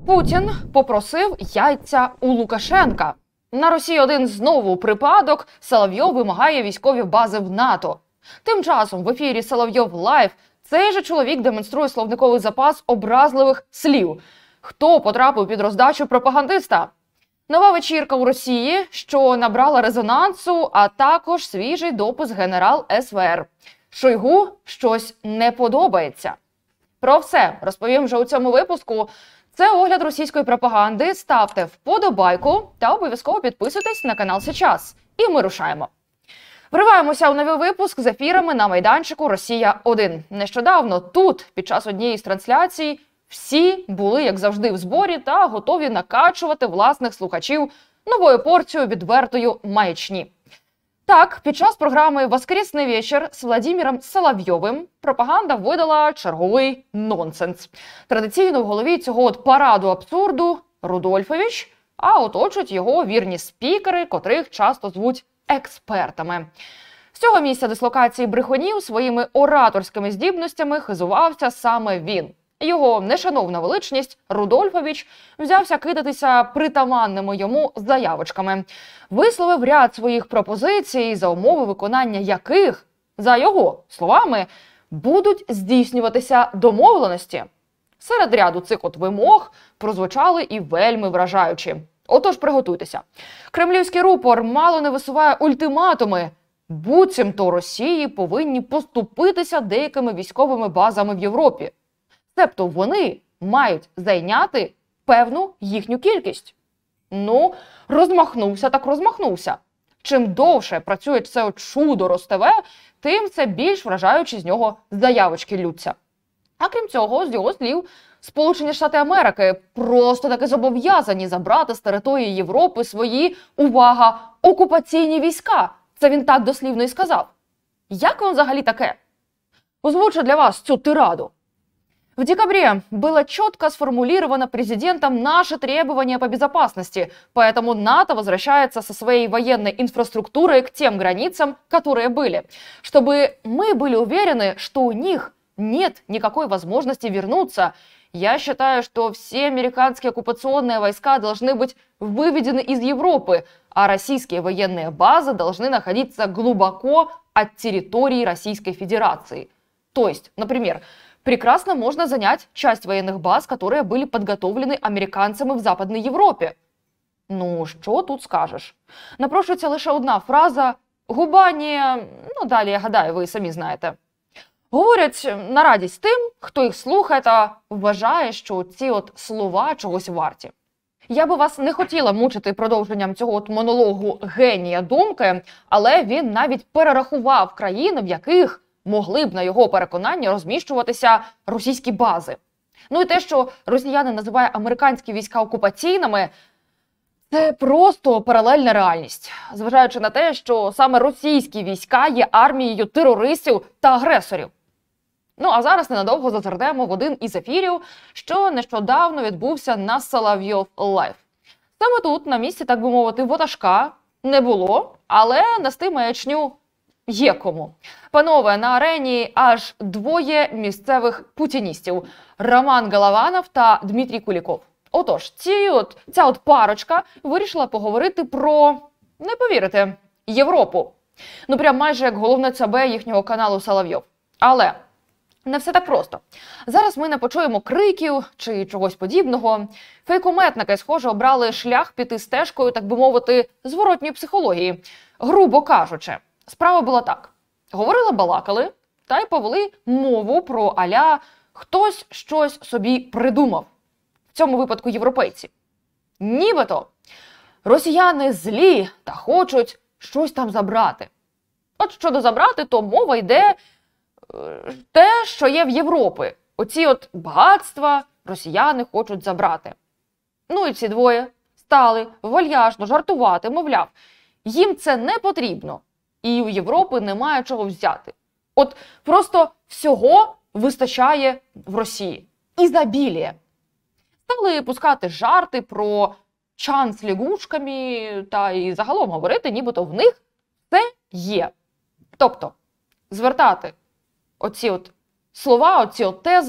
Путін попросив яйця у Лукашенка. На Росії-1 знову припадок. Соловйов вимагає військові бази в НАТО. Тим часом в ефірі Соловйов Лайв цей же чоловік демонструє словниковий запас образливих слів. Хто потрапив під роздачу пропагандиста? Нова вечірка у Росії, що набрала резонансу, а також свіжий допис генерал СВР. Шойгу щось не подобається. Про все розповім вже у цьому випуску. Це огляд російської пропаганди. Ставте вподобайку та обов'язково підписуйтесь на канал Сейчас. І ми рушаємо. Вриваємося у новий випуск з ефірами на майданчику «Росія-1». Нещодавно тут, під час однієї з трансляцій, всі були, як завжди, в зборі та готові накачувати власних слухачів новою порцією відвертої маячні. Так, під час програми «Воскресний вечір» з Владимиром Соловйовим пропаганда видала черговий нонсенс. Традиційно в голові цього параду абсурду Рудольфович, а оточують його вірні спікери, котрих часто звуть експертами. З цього місця дислокації брехунів своїми ораторськими здібностями хизувався саме він. Його нешановна величність Рудольфович взявся кидатися притаманними йому заявочками. Висловив ряд своїх пропозицій, за умови виконання яких, за його словами, будуть здійснюватися домовленості. Серед ряду цих вимог прозвучали і вельми вражаючі. Отож, приготуйтеся. Кремлівський рупор мало не висуває ультиматуми. Буцімто Росії повинні поступитися деякими військовими базами в Європі. Тобто вони мають зайняти певну їхню кількість. Ну, розмахнувся так розмахнувся. Чим довше працює це чудо Ростове, тим це більш вражаючі з нього заявочки лються. А крім цього, з його слів, Сполучені Штати Америки просто таки зобов'язані забрати з території Європи свої, увага, окупаційні війська. Це він так дослівно і сказав. Як вам взагалі таке? Озвучу для вас цю тираду. В декабре было четко сформулировано президентом наши требования по безопасности, поэтому НАТО возвращается со своей военной инфраструктурой к тем границам, которые были, чтобы мы были уверены, что у них нет никакой возможности вернуться. Я считаю, что все американские оккупационные войска должны быть выведены из Европы, а российские военные базы должны находиться глубоко от территории Российской Федерации. То есть, например, прекрасно можно занять часть военных баз, которые были подготовлены американцями в Западній Європі. Ну, що тут скажеш? Напрошується лише одна фраза «губа не…», ну, далі, я гадаю, ви самі знаєте. Говорять на радість тим, хто їх слухає та вважає, що ці слова чогось варті. Я би вас не хотіла мучити продовженням цього монологу генія думки, але він навіть перерахував країни, в яких могли б, на його переконання, розміщуватися російські бази. Ну і те, що росіяни називають американські війська окупаційними, це просто паралельна реальність. Зважаючи на те, що саме російські війська є армією терористів та агресорів. Ну а зараз ненадовго зазирнемо в один із ефірів, що нещодавно відбувся на Соловйов Лайв. Саме тут, на місці, так би мовити, ватажка не було, але нести маячню є кому. Панове, на арені аж двоє місцевих путіністів – Роман Голованов та Дмитрій Куліков. Отож, ця парочка вирішила поговорити про, не повірите, Європу. Ну прям майже як головне ЦБ їхнього каналу Соловйов. Але не все так просто. Зараз ми не почуємо криків чи чогось подібного. Фейкометники, схоже, обрали шлях піти стежкою, так би мовити, зворотньої психології. Грубо кажучи, справа була так. Говорили-балакали та й повели мову про а-ля «хтось щось собі придумав». В цьому випадку європейці. Нібито росіяни злі та хочуть щось там забрати. От щодо забрати, то мова йде те, що є в Європі. Оці багатства росіяни хочуть забрати. Ну і ці двоє стали вальяжно жартувати, мовляв, їм це не потрібно. І у Європи немає чого взяти. От просто всього вистачає в Росії. Ізобілія. Стали пускати жарти про чан з лягушками та і загалом говорити, нібито в них все є. Тобто, звертати оці слова, оці тези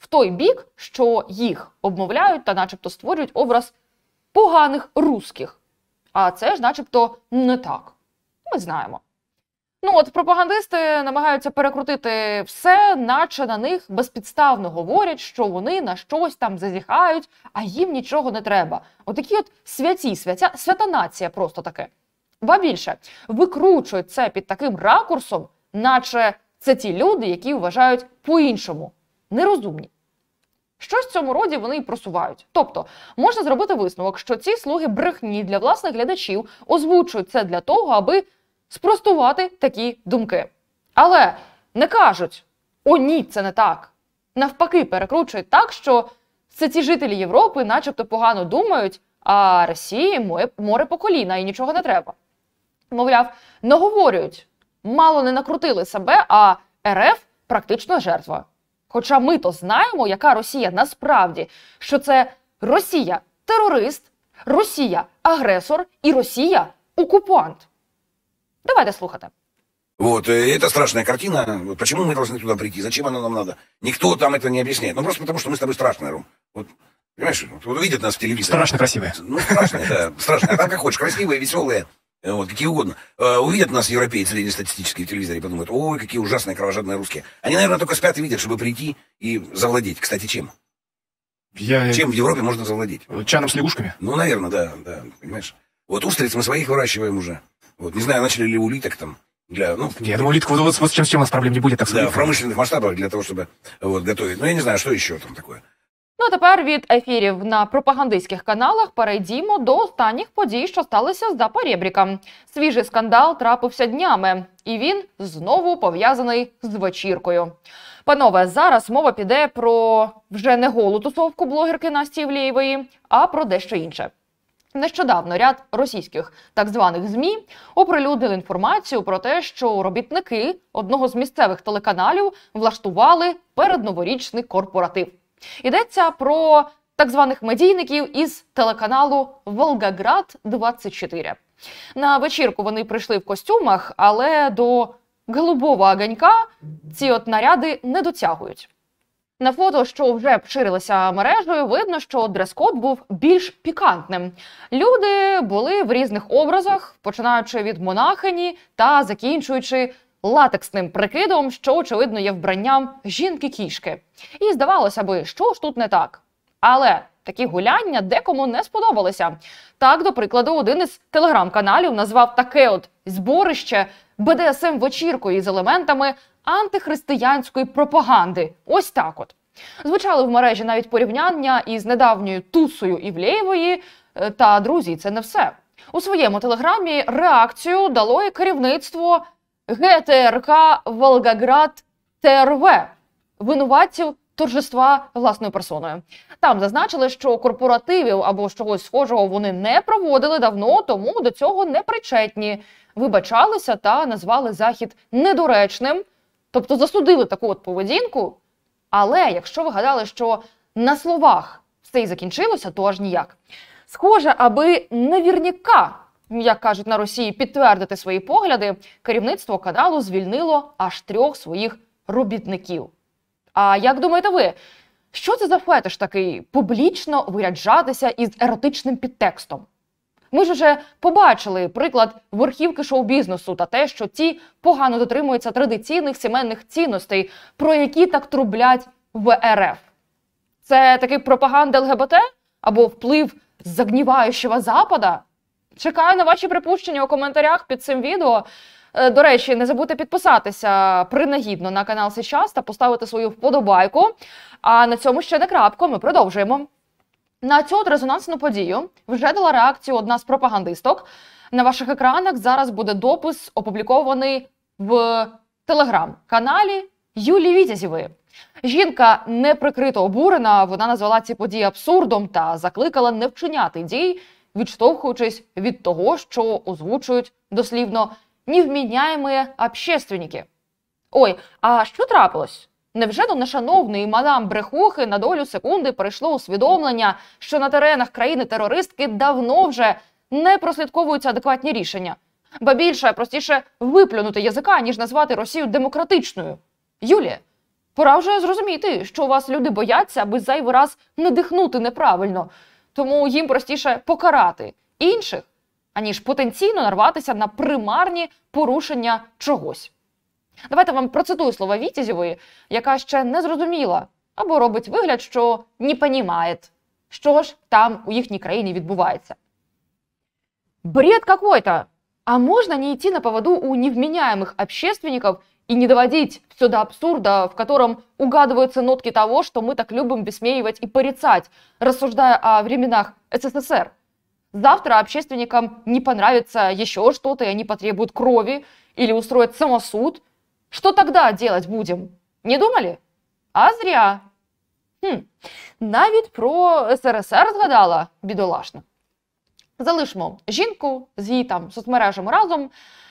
в той бік, що їх обмовляють та начебто створюють образ поганих русських. А це ж начебто не так. Ми знаємо. Ну от пропагандисти намагаються перекрутити все, наче на них безпідставно говорять, що вони на щось там зазіхають, а їм нічого не треба. Отакі от свята нація просто таке. Ба більше, викручують це під таким ракурсом, наче це ті люди, які вважають по-іншому, нерозумні. Щось в цьому роді вони й просувають. Тобто, можна зробити висновок, що ці слуги брехні для власних глядачів озвучують це для того, аби спростувати такі думки. Але не кажуть, о ні, це не так. Навпаки, перекручують так, що це ці жителі Європи начебто погано думають, а Росії море по коліна і нічого не треба. Мовляв, наговорюють, мало не накрутили себе, а РФ практично жертва. Хоча ми-то знаємо, яка Росія насправді, що це Росія – терорист, Росія – агресор і Росія – окупант. Давайте слухати. Вот, это страшная картина. Почему мы должны туда прийти? Зачем оно нам надо? Никто там это не объясняет. Ну, просто потому, что мы с тобой страшные, Ром. Вот, понимаешь, вот увидят нас в телевизоре. Страшно красивые. Ну, страшные, да, страшные. А там как хочешь, красивые, веселые, вот, какие угодно. Увидят нас европейцы среднестатистические в телевизоре и подумают, ой, какие ужасные кровожадные русские. Они, наверное, только спят и видят, чтобы прийти и завладеть. Кстати, чем? Чем в Европе можно завладеть? Чаном с лягушками? Ну, наверное, да, понимаешь. Вот устриц мы своих выращиваем уже. Вот, не знаю, начали ли улиток там. Я думаю, улитку, вот с чем у нас проблем не будет, так да, в промышленных масштабах для того, чтобы вот, готовить. Ну, я не знаю, что еще там такое. Ну, а тепер від ефірів на пропагандистських каналах перейдімо до останніх подій, що сталися за поребріком. Свіжий скандал трапився днями, і він знову пов'язаний з вечіркою. Панове, зараз мова піде про вже не голу тусовку блогерки Насті Івлеєвої, а про дещо інше. Нещодавно ряд російських так званих ЗМІ оприлюднили інформацію про те, що робітники одного з місцевих телеканалів влаштували передноворічний корпоратив. Йдеться про так званих медійників із телеканалу «Волгоград-24». На вечірку вони прийшли в костюмах, але до голубого огонька ці от наряди не дотягують. На фото, що вже поширилися мережею, видно, що дрес-код був більш пікантним. Люди були в різних образах, починаючи від монахині та закінчуючи латексним прикидом, що, очевидно, є вбранням жінки-кішки. І здавалося би, що ж тут не так? Але такі гуляння декому не сподобалися. Так, до прикладу, один із телеграм-каналів назвав таке от зборище БДСМ-вечіркою із елементами антихристиянської пропаганди. Ось так от. Звучали в мережі навіть порівняння із недавньою тусою Івлеєвої. Та, друзі, це не все. У своєму телеграмі реакцію дало і керівництво ГТРК «Волгоград ТРВ», винуватців торжества власною персоною. Там зазначили, що корпоративів або чогось схожого вони не проводили давно, тому до цього не причетні. Вибачалися та назвали захід недоречним, тобто засудили таку от поведінку. Але якщо ви гадали, що на словах все і закінчилося, то аж ніяк. Схоже, аби невірняка, як кажуть на Росії, підтвердити свої погляди, керівництво каналу звільнило аж 3 своїх робітників. А як думаєте ви, що це за фетиш такий публічно виряджатися із еротичним підтекстом? Ми ж уже побачили приклад верхівки шоу-бізнесу та те, що ті погано дотримуються традиційних сімейних цінностей, про які так трублять в РФ. Це таки пропаганда ЛГБТ? Або вплив загніваючого Запада? Чекаю на ваші припущення у коментарях під цим відео. До речі, не забудьте підписатися принагідно на канал «Сейчас» та поставити свою вподобайку. А на цьому ще не крапка, ми продовжуємо. На цю резонансну подію вже дала реакцію одна з пропагандисток. На ваших екранах зараз буде допис, опублікований в телеграм-каналі Юлії Вітязєвої. Жінка неприкрито обурена, вона назвала ці події абсурдом та закликала не вчиняти дій, відштовхуючись від того, що озвучують дослівно «невміняємі общественники». Ой, а що трапилось? Невже до нешановної мадам Брехухи на долю секунди прийшло усвідомлення, що на теренах країни-терористки давно вже не прослідковуються адекватні рішення? Ба більше, простіше виплюнути язика, ніж назвати Росію демократичною. Юлія, Пора вже зрозуміти, що вас люди бояться, аби зайвий раз не дихнути неправильно. Тому їм простіше покарати інших, аніж потенційно нарватися на примарні порушення чогось. Давайте вам процитую слова Вітязєвої, яка ще не зрозуміла, або робить вигляд, що не понімає, що ж там у їхній країні відбувається. Бред какой-то! А можно не идти на поводу у невменяемых общественников и не доводить все до абсурда, в котором угадываются нотки того, что мы так любим высмеивать и порицать, рассуждая о временах СССР? Завтра общественникам не понравится еще что-то, и они потребуют крови или устроят самосуд. Что тогда делать будем? Не думали? А зря. Навіть про СРСР згадала бідолашна. Залишимо жінку з її там соцмережами разом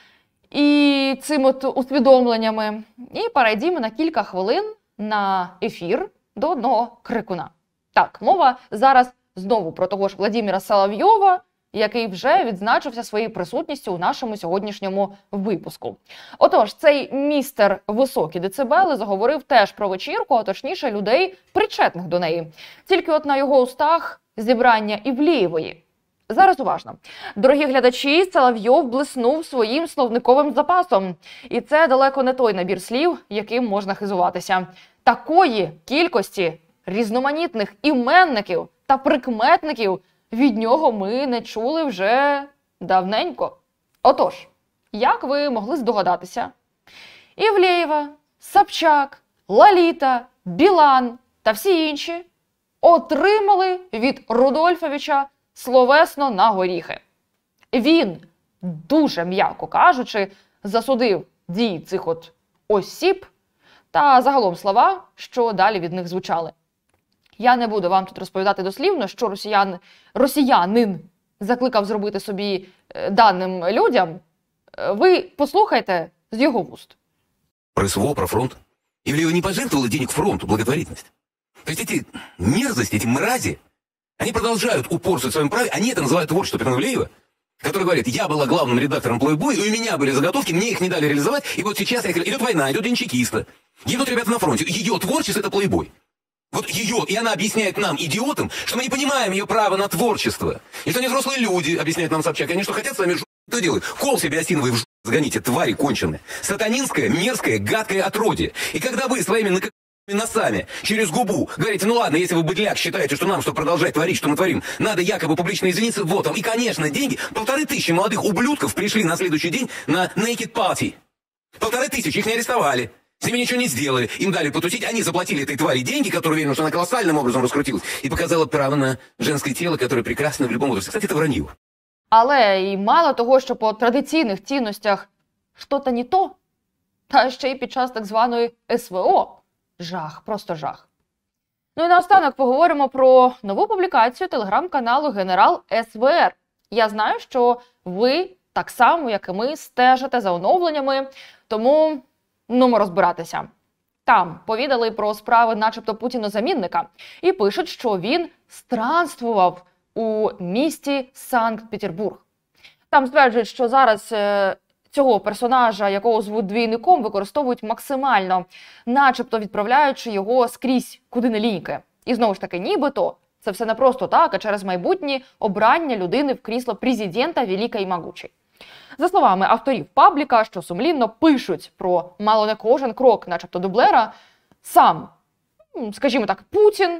і цим от усвідомленнями, і перейдімо на кілька хвилин на ефір до одного крикуна. Так, мова зараз знову про того ж Владимира Соловйова, який вже відзначився своєю присутністю у нашому сьогоднішньому випуску. Отож, цей містер високі децибели заговорив теж про вечірку, а точніше людей, причетних до неї. Тільки от на його устах зібрання Івлієвої. Зараз уважно. Дорогі глядачі, Соловйов блиснув своїм словниковим запасом. І це далеко не той набір слів, яким можна хизуватися. Такої кількості різноманітних іменників та прикметників від нього ми не чули вже давненько. Отож, як ви могли здогадатися, Івлеєва, Собчак, Лоліта, Білан та всі інші отримали від Рудольфовича словесно на горіхи. Він, дуже м'яко кажучи, засудив дії цих от осіб та загалом слова, що далі від них звучали. Я не буду вам тут розповідати дослівно, що росіянин закликав зробити собі даним людям. Ви послухайте з його вуст. Про СВО, про фронт. Ивлеева не пожертвовала денег фронту, благотворительность. То есть эти мерзости, эти мрази, они продолжают упорствовать в своем праве, они это называют творчество Петра Ивлеева, который говорит, я была главным редактором Playboy, и у меня были заготовки, мне их не дали реализовать, и вот сейчас идет война, идет день чекиста, идут ребята на фронте, ее творчество это Playboy. Вот ее, и она объясняет нам, идиотам, что мы не понимаем ее право на творчество. И что они взрослые люди, объясняет нам Собчак, они что хотят с вами что делают? Кол себе осиновый в сгоните, твари конченые. Сатанинское, мерзкое, гадкое отродье. И когда вы своими носами через губу говорите, ну ладно, если вы, быдляк, считаете, что нам, чтобы продолжать творить, что мы творим, надо якобы публично извиниться, вот вам. И, конечно, деньги, 1500 молодых ублюдков пришли на следующий день на Naked Party. 1500, их не арестовали. С ними ничего не сделали, им дали потусить, они заплатили этой твари деньги, которые уверены, что она колоссальным образом раскрутилась, и показала право на женское тело, которое прекрасно в любом возрасте. Кстати, это вранье. Але і мало того, що по традиційних цінностях що-то не то, та ще й під час так званої СВО. Жах, просто жах. Ну і наостанок поговоримо про нову публікацію телеграм-каналу «Генерал СВР». Я знаю, що ви так само, як і ми, стежите за оновленнями, тому нумо розбиратися. Там повідали про справи начебто Путіна-замінника і пишуть, що він странствував у місті Санкт-Петербург. Там стверджують, що зараз цього персонажа, якого звуть двійником, використовують максимально, начебто відправляючи його скрізь, куди не ліньки. І знову ж таки, нібито це все не просто так, а через майбутнє обрання людини в крісло президента великої і могучої. За словами авторів пабліка, що сумлінно пишуть про мало не кожен крок, начебто дублера, сам, скажімо так, Путін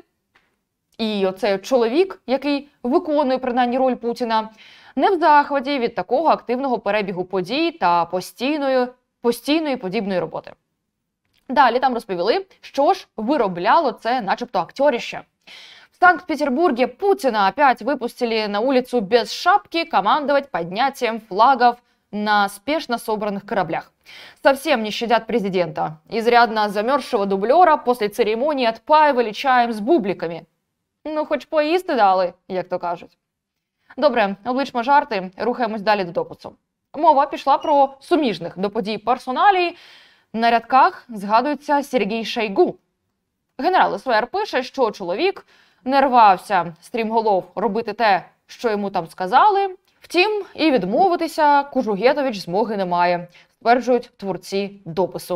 і оцей чоловік, який виконує принаймні роль Путіна, не в захваті від такого активного перебігу подій та постійної подібної роботи. Далі там розповіли, що ж виробляло це начебто актерище. В Санкт-Петербурге Путина опять выпустили на улицу без шапки командовать поднятием флагов на спешно собранных кораблях. Совсем не щадят президента. Изрядно замерзшего дублера после церемонии отпаивали чаем с бубликами. Ну, хоч поїсти дали, як то кажуть. Добре, обличмо жарти, рухаємось далі до допису. Мова пішла про суміжних до подій персоналій. На рядках згадується Сергій Шойгу. Генерал СВР пише, що чоловік не рвався стрімголов робити те, що йому там сказали. Втім, і відмовитися Кужугетович змоги не має, стверджують творці допису.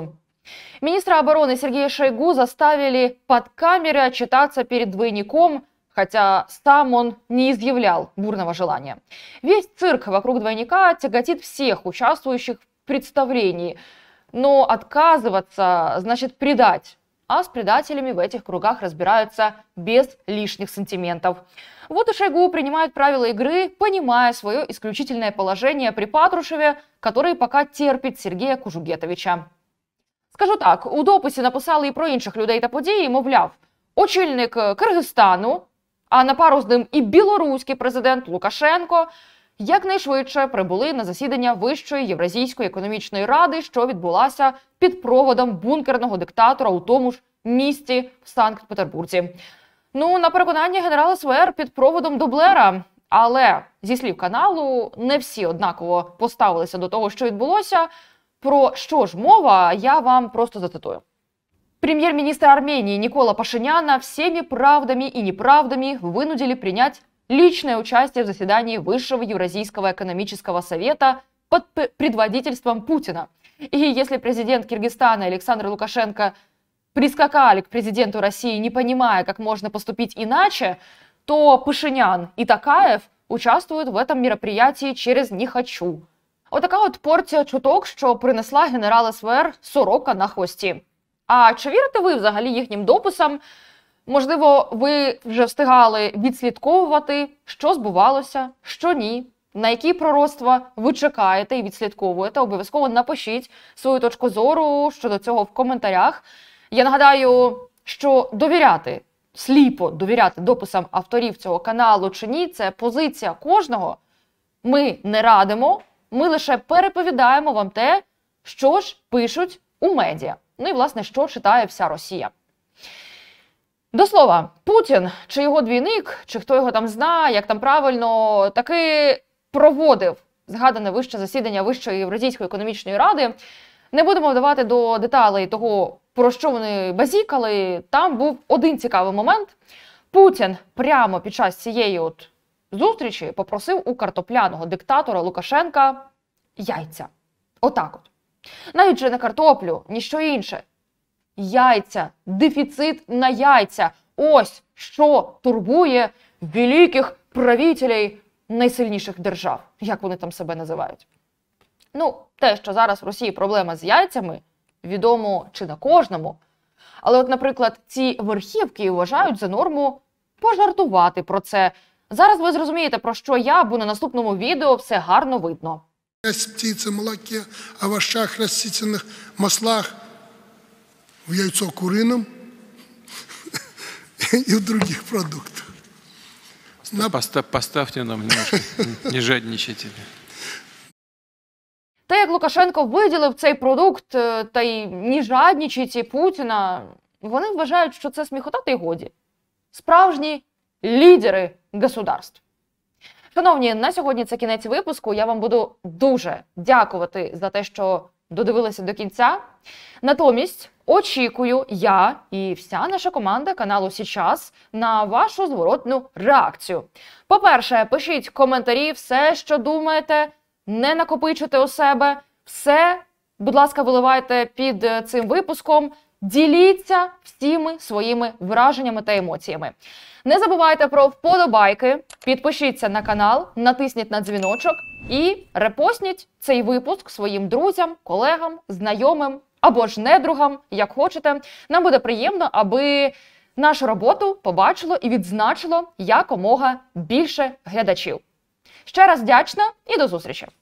Министра обороны Сергея Шойгу заставили под камеры отчитаться перед двойником, хотя сам он не изъявлял бурного желания. Весь цирк вокруг двойника тяготит всех участвующих в представлении. Но отказываться значит предать. А с предателями в этих кругах разбираются без лишних сантиментов. Вот и Шойгу принимает правила игры, понимая свое исключительное положение при Патрушеве, который пока терпить Сергія Кужугетовича. Скажу так, у дописі написали і про інших людей та події, мовляв, очільник Киргизстану, а на пару з ним і білоруський президент Лукашенко якнайшвидше прибули на засідання Вищої Євразійської економічної ради, що відбулася під проводом бункерного диктатора у тому ж місті в Санкт-Петербурзі. Ну, на переконання генерала СВР під проводом дублера. Але, зі слів каналу, не всі однаково поставилися до того, що відбулося. Про що ж мова, я вам просто зацитую. Премьер-министр Армении Никола Пашиняна всеми правдами и неправдами вынудили принять личное участие в заседании Высшего Евразийского экономического совета под предводительством Путина. И если президент Киргизстана Александр Лукашенко прискакали к президенту России, не понимая, как можно поступить иначе, то Пашинян и Токаев участвуют в этом мероприятии через «не хочу». Отака от порція чуток, що принесла генерал СВР сорока на хвості. А чи вірите ви взагалі їхнім дописам? Можливо, ви вже встигали відслідковувати, що збувалося, що ні, на які пророцтва ви чекаєте і відслідковуєте. Обов'язково напишіть свою точку зору щодо цього в коментарях. Я нагадаю, що сліпо довіряти дописам авторів цього каналу чи ні, це позиція кожного. Ми не радимо, ми лише переповідаємо вам те, що ж пишуть у медіа. Ну і, власне, що читає вся Росія. До слова, Путін, чи його двійник, чи хто його там знає, як там правильно, таки проводив згадане вище засідання Вищої Євразійської економічної ради. Не будемо вдавати до деталей того, про що вони базікали. Там був один цікавий момент. Путін прямо під час цієї зустрічі попросив у картопляного диктатора Лукашенка яйця. Отак от. Навіть же не картоплю, ніщо інше. Яйця, дефіцит на яйця. Ось що турбує великих правителів найсильніших держав, як вони там себе називають. Ну, те, що зараз в Росії проблема з яйцями, відомо чи на кожному. Але от, наприклад, ці верхівки вважають за норму пожартувати про це. Зараз ви зрозумієте, про що я, бо на наступному відео все гарно видно. Птице, молоке, овощах, растительных маслах, в яйцо курином и в других продуктах. Поставьте нам немножко, не жадничайте. Те, як Лукашенко виділив цей продукт, та й не жадничайте Путіна, вони вважають, що це сміхота та й годі. Справжні лідери государств. Шановні, на сьогодні це кінець випуску. Я вам буду дуже дякувати за те, що додивилися до кінця. Натомість очікую я і вся наша команда каналу «Сейчас» на вашу зворотну реакцію. По-перше, пишіть коментарі, все, що думаєте, не накопичуйте у себе. Все, будь ласка, виливайте під цим випуском. Діліться всіми своїми враженнями та емоціями. Не забувайте про вподобайки, підпишіться на канал, натисніть на дзвіночок і репостніть цей випуск своїм друзям, колегам, знайомим або ж недругам, як хочете. Нам буде приємно, аби нашу роботу побачило і відзначило якомога більше глядачів. Ще раз вдячна і до зустрічі!